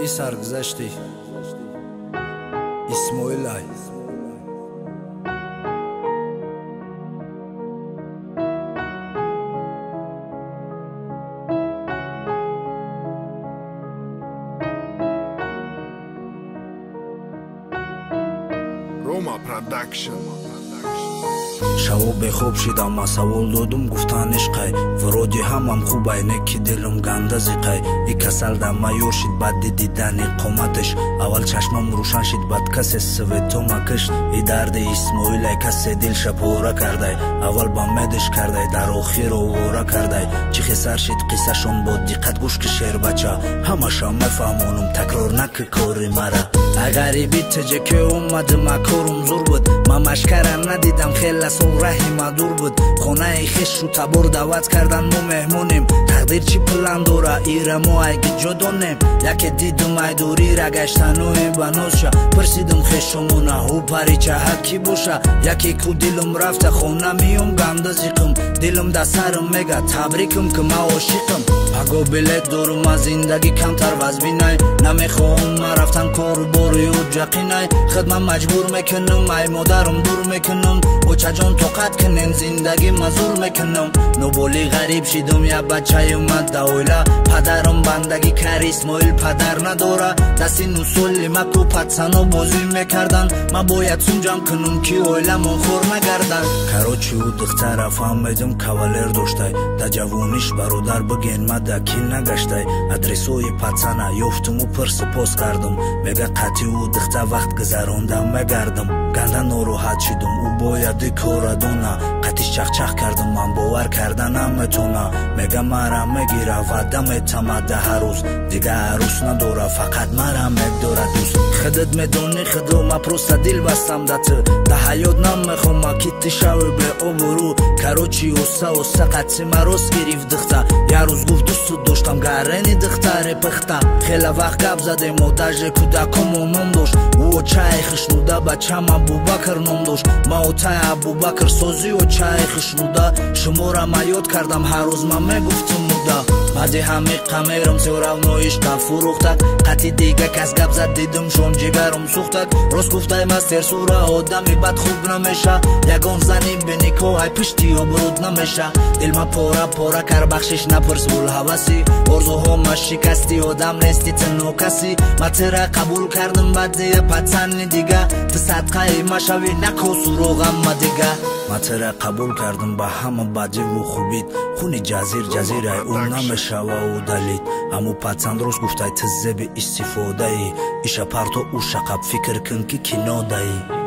ის არ გზაშტი ისმოილაი Roma Production شواب خوب شدم مسئول دادم گفتن عشقای ورودی همم خوبای نکی دلم گنده زیقای ای کسل دم مایور شد بعد دیدن قامتش اول چشمم روشن شد بعد کسی سویتو مکشت ای درد اسماعیل کسی دل شپوره کرده اول با مدش کرده در آخر اووره کرده چی خسر شد قصه شون با دقت گوش که شیر بچه همه مفهمونم تکرار نک کاری مرا غریبی تجه که اومد مکارم زور بود من مشکرم ندیدم خیلی سال راهی مدور بود خانه خیش رو تبور دعوت کردن ما مهمونیم تقدیر چی پلان دوره ایره ما اگه جدانیم یکی دیدم ای دوری را گشتن و این بنوشه پرسیدم خیشمونه او پری چه حکی باشه یکی کو دلم رفته خونه میام گنده زیقم دلم در سرم میگه تبریکم که ما عاشقم اگه بلیت دارم از زندگی کمتر وزبینای نمیخوام ما رفتن کار باری و جقینای خدمت مجبور میکنم ای مادرم دور میکنم و چجان طاقت کنین زندگی مزور میکنم نوبولی غریب شدم یا بچه اومد دویله پدرم بندگی کر اسماعیل پدر نداره دستی نسولی مکو پتسنو بازی میکردن من باید سنجم کنم که اویله من خور نگردن کراچی و دختر فهمیدم کاولر داشته در جوانیش برادر بگین من دکی نگشته ادرسوی پتسنه یفتم و پر سپاس کردم میگه قطی و دختر وقت گذراندم میگردم گنده ناراحت شدم او باید کار دونه قطیش چخ کردم من باور کردنم میتونه میگه مرا میگیره وعده میتمده هر روز دیگه عروس نداره فقط مرا میداره دوست خودت میدونی خودم پروسته دل بستم ده حیات نمیخوام کیتی شوی به آبرو کراچی اوسه قطعی مراس گریف دخته یه روز گفت دوست داشتم گرنی دختر پخته خیلی وقت گپ زدیم و دجه کودکم و نام داشت او چای خشنوده بچم ابوبکر نام داشت ما و تای ابوبکر سازی و چای خشنوده شما را من یاد کردم هر روز من میگفتم موده بعد همه قمیرم سیورم نویشتم فروختک قطی دیگه کس گپ زد دیدم شون جگرم سوختک راست گفتایم از ترسوره آدمی بد خوب نمیشه یگان زنی بینی که های پشتی و برود نمیشه دل ما پاره کر بخشش نپرس بول حواسی ارزوها ما شکستی آدم نیستی تنو کسی ما تیره قبول کردم بعد پتسنی دیگه تو صدقه ما شوی نکو سروغم ما دیگه ما تیره قبول کردم با همه بدی و خوبید خونی جزیره اون نمیشه و دلید همو پتسن درست گفتای تزه به استفاده ای ایشه پرتو او شقب فکر کن که کناده ای